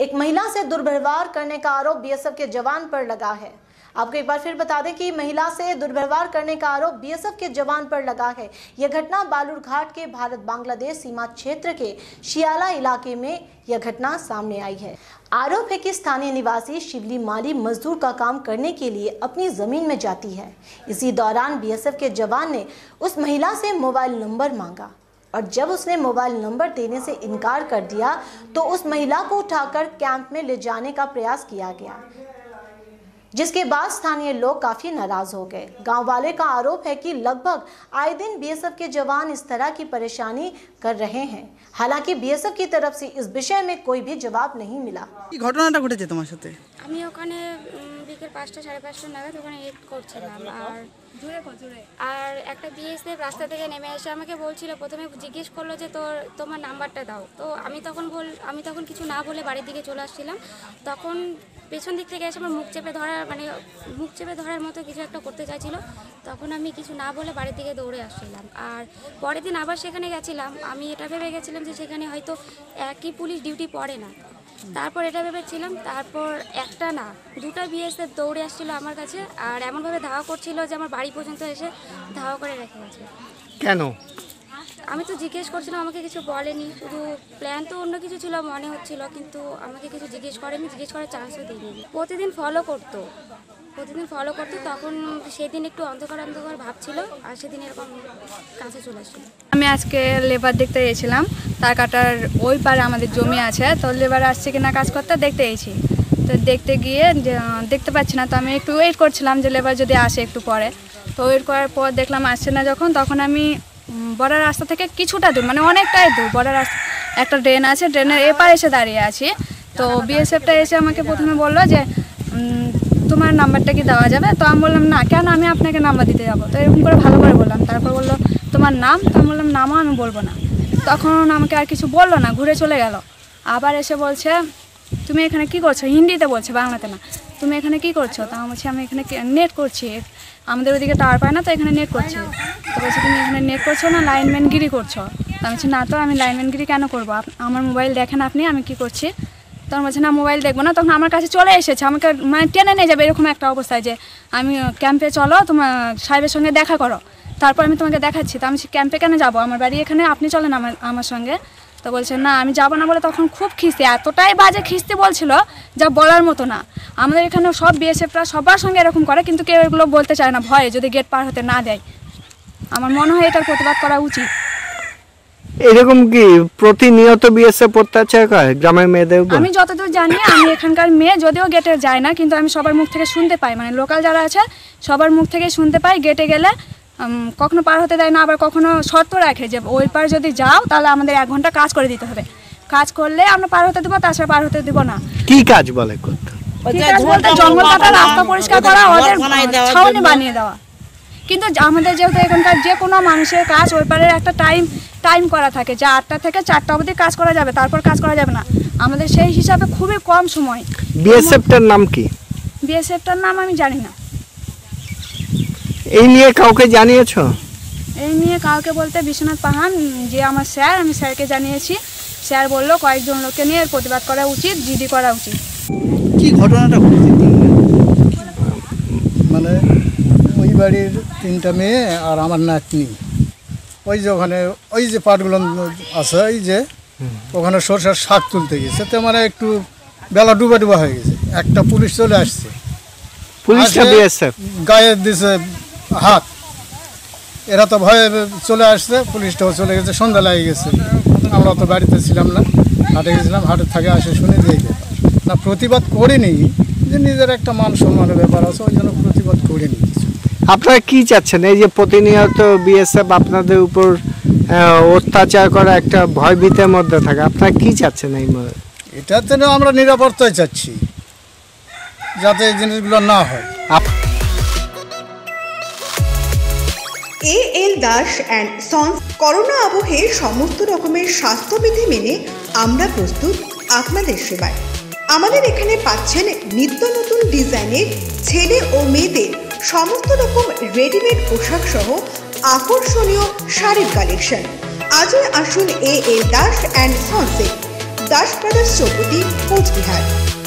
एक महिला से दुर्व्यवहार करने का आरोप बीएसएफ के जवान पर लगा है। आपको एक बार फिर बता दें कि महिला से दुर्व्यवहार करने का आरोप बीएसएफ के जवान पर लगा है। यह घटना बालूरघाट के भारत बांग्लादेश सीमा क्षेत्र के शियाला इलाके में यह घटना सामने आई है। आरोप है कि स्थानीय निवासी शिवली माली मजदूर का काम करने के लिए अपनी जमीन में जाती है। इसी दौरान बीएसएफ के जवान ने उस महिला से मोबाइल नंबर मांगा और जब उसने मोबाइल नंबर देने से इनकार कर दिया तो उस महिला को उठाकर कैंप में ले जाने का प्रयास किया गया, जिसके बाद स्थानीय लोग काफी नाराज हो गए। गांव वाले का आरोप है कि लगभग आए दिन बीएसएफ के जवान इस तरह की परेशानी कर रहे हैं। हालांकि बीएसएफ की तरफ से इस विषय में कोई भी जवाब नहीं मिला। ঘটনাটা ঘটেছে তোমার সাথে? আমি ওখানে বিকেল 5টা 5:30 নাগাদ ওখানে এড করছিলাম আর একটা বিএসএফ রাস্তা থেকে নেমে এসে আমাকে বলছিল, প্রথমে জিজ্ঞেস করলো যে তোমার নাম্বারটা দাও। তো আমি তখন কিছু না বলে বাড়ির দিকে চলে আসছিলাম। তখন পেছন দিক থেকে এসে আমার মুখ চেপে ধরার মতো কিছু একটা করতে চাইছিল। তখন আমি কিছু না বলে বাড়ির দিকে দৌড়ে আসছিলাম। আর পরের দিন আবার সেখানে গেছিলাম। আমি এটা ভেবে গেছিলাম যে সেখানে হয়তো একই পুলিশ ডিউটি পড়ে না। তারপর এটা ভেবেছিলাম, তারপর একটা না দুটো বিএসএফ দৌড়ে আসছিল আমার কাছে আর এমনভাবে ধাওয়া করছিল যে আমার বাড়ি পর্যন্ত এসে ধাওয়া করে রেখে গেছে। কেন? আমি তো জিজ্ঞেস করছিলাম, আমাকে কিছু বলেনি, শুধু প্ল্যান তো অন্য কিছু ছিল মনে হচ্ছিল, কিন্তু আমাকে কিছু জিজ্ঞেস করেনি, জিজ্ঞেস করার চান্সও দিইনি। প্রতিদিন ফলো করতো, তখন সেদিন একটু অন্ধকার ভাব ছিল আর সেদিন এরকম কাছে চলে আসছিল। আমি আজকে লেবার দেখতে গিয়েছিলাম, তার কাটার ওই পারে আমাদের জমি আছে, তো লেবার আসছে কিনা কাজ করতে দেখতে গেছি। তো দেখতে গিয়ে দেখতে পাচ্ছি না, তো আমি একটু ওয়েট করছিলাম যে লেবার যদি আসে একটু পরে। তো ওয়েট করার পর দেখলাম আসছে না যখন, তখন আমি বড় রাস্তা থেকে কিছুটা দূর, মানে অনেকটাই দূর, বড় রাস্তা একটা ড্রেন আছে, ড্রেনের এপার এসে দাঁড়িয়ে আছি। তো বিএসএফটা এসে আমাকে প্রথমে বললো যে তোমার নাম্বারটা কি দেওয়া যাবে? তো আমি বললাম না, কেন আমি আপনাকে নাম্বার দিতে যাবো? তো এরকম করে ভালো করে বললাম। তারপর বললো তোমার নাম? তো আমি বললাম নামও আমি বলবো না। তখন আমাকে আর কিছু বললো না, ঘুরে চলে গেল। আবার এসে বলছে তুমি এখানে কি করছো, হিন্দিতে বলছে, বাংলাতে না। তুমি এখানে কি করছো? তো আমি বলছি আমি এখানে নেট করছি, আমাদের ওইদিকে টাওয়ার পায় না, তো এখানে নেট করছি। তো বলছি তুমি এখানে নেট করছো না লাইনম্যানগিরি করছো? তো আমি বলছি না, তো আমি লাইনম্যানগিরি কেন করবো, আমার মোবাইল দেখেন আপনি আমি কি করছি। তখন বলছে না মোবাইল দেখবো না। তখন আমার কাছে চলে এসেছে, আমাকে মানে টেনে নিয়ে যাবে এরকম একটা অবস্থায় যে আমি ক্যাম্পে চলো, তোমার সাহেবের সঙ্গে দেখা করো, তারপর আমি তোমাকে দেখাচ্ছি। তো আমি ক্যাম্পে কেন যাবো, আমার বাড়ি এখানে, আপনি চলেন আমার সঙ্গে। তো বলছে না আমি যাবো না বলে তখন খুব খিস্তি, এতটাই বাজে খিস্তি বলছিল যা বলার মতো না। আমাদের এখানে সব বিএসএফরা সবার সঙ্গে এরকম করে, কিন্তু কেউ এগুলো বলতে চায় না, ভয়ে যদি গেট পার হতে না দেয়। আমার মনে হয় এটার প্রতিবাদ করা উচিত। এরকম কি প্রতিনিয়ত বিএসএফ অত্যাচার করে গ্রামের মেয়েদের উপর? আমি যতদূর জানি, আমি এখানকার মেয়ে, যদিও গেটে যায় না, কিন্তু আমি সবার মুখ থেকে শুনতে পাই, মানে লোকাল যারা আছে সবার মুখ থেকে শুনতে পাই, গেটে গেলে কখনো পার হতে দেয় না, আবার কখনো শর্ত রাখে যে ওই পার যদি যাও তাহলে আমাদের 1 ঘন্টা কাজ করে দিতে হবে, কাজ করলে আমরা পার হতে দেবো, তাছাড়া পার হতে দেবো না। কি কাজ বলে করতে? জঙ্গল কাটা, রাস্তা পরিষ্কার করা, ওদের ছাউনি বানিয়ে দেওয়া। কিন্তু আমাদের যেহেতু এখানকার যে কোনো মানুষের কাজ ওই পারের একটা টাইম করা থাকে যে 8টা থেকে 4টা অবধি কাজ করা যাবে, তারপর কাজ করা যাবে না। আমাদের সেই হিসাবে খুবই কম সময়। বিএসএফটার নাম কি? বিএসএফটার নাম আমি জানি না। এই নিয়ে কাউকে জানিয়েছো? এই নিয়ে কাউকে বলতে বিশ্বনাথ পাহান যে আমার স্যার, আমি স্যারকে জানিয়েছি। স্যার বললো কয়েকজন লোককে নিয়ে প্রতিবাদ করা উচিত, জিডি করা উচিত। কি ঘটনাটা ঘটেছে? মানে ওই বাড়ির 3টা মেয়ে আর আমার নাতনি, ওই যে ওখানে ওই যে পাটগুলো আছে, ওই যে ওখানে সরষের শাক তুলতে গেছে, তো মানে একটু বেলা ডুবা হয়ে গেছে। একটা পুলিশ চলে আসছে, গায়ে দিছে হাত, এরা তো ভয়ে চলে আসছে, পুলিশটাও চলে গেছে, সন্ধ্যা লেগে গেছে। আমরা তো বাড়িতে ছিলাম না, হাটে গেছিলাম, হাটের থেকে আসে শুনে দিয়ে না প্রতিবাদ করিনি, যে নিজের একটা মান সম্মানের ব্যাপার আছে, ওই জন্য প্রতিবাদ করিনি কিছু। আপনারা কি চাচ্ছেন? এই যে প্রতিনিয়ত বিএসএফ আপনাদের উপর অত্যাচার করা, একটা ভয়ভীতের মধ্যে থাকে, আপনারা কি চাচ্ছেন? এটাতে আমরা নিরাপত্তাই চাচ্ছি, যাতে এই জিনিসগুলো না হয়। AL Das and sons corona আবহে সমস্ত রকমের স্বাস্থ্যবিধি মেনে আমরা প্রস্তুত আপনাদের সেবায়। আমাদের এখানে পাচ্ছেন নিত্য নতুন ডিজাইনের ছেলে ও মেয়েদের সমস্ত রকম রেডিমেড পোশাক সহ আকর্ষণীয় শাড়ির কালেকশন। আজই আসুন এএল দাস অ্যান্ড সন্সে। দাস ব্রাদার্স চৌপতি, কোচবিহার।